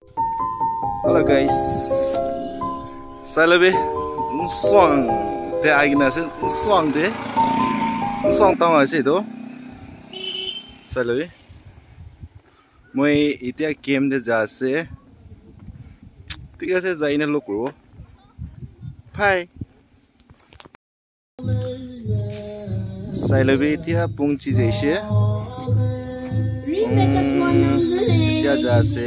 Hello guys. Saya lebih nsong de agina sen nsong de nsong tahu nggak sih itu? Saya lebih mau itu game de jase tiga se zainnya lokro pai saya lebih itu pungci jese dia jase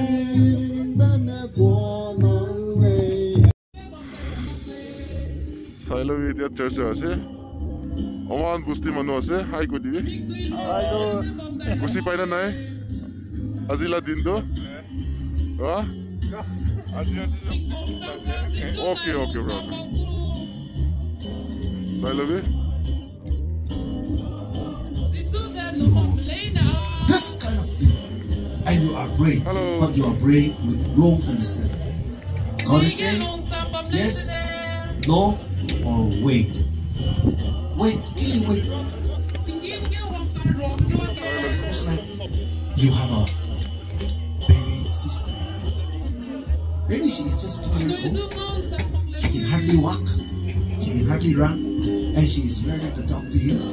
saya lebih dia church ase oman gusti manu ase hai ko dibi halo gusti paina nai azila din do ha okay bro saya lebih this kind of thing, and you are praying, but you are praying with wrong understanding. God is saying yes, no, or wait. Wait, can you wait? It's like you have a baby sister. Maybe she is just 2 years old. She can hardly walk. She can hardly run. And she is ready to talk to you.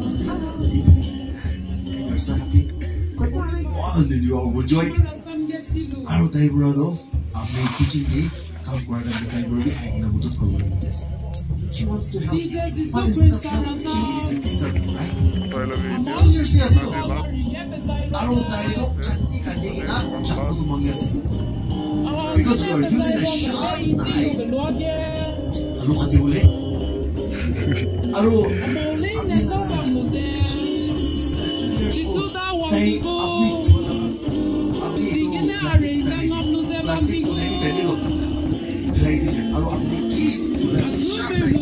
And you're so happy. Good morning. Oh, and then you are overjoyed. Aro tayo brother. After teaching me, come guard the tayo brother. I can able to program this. She wants to help, but instead of help, she is a disturbing, right? 2 years ago, aro tayo kandi kita chakot mangyasi. Because you are using a sharp knife. Alo kati uli? Aro, abila, sweet sister, 2 years old. Tayo abli chula, abli ito plastic tadisi, plastic ko tayo chali lo. Like this, aro abli ki chula si sharp knife.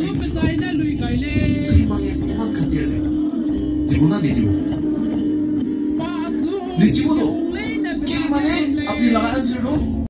Tayo mangyasi, imang kandiasi. Tibo na di tibo. Di tibo no. Kili mane, abli laka answer no.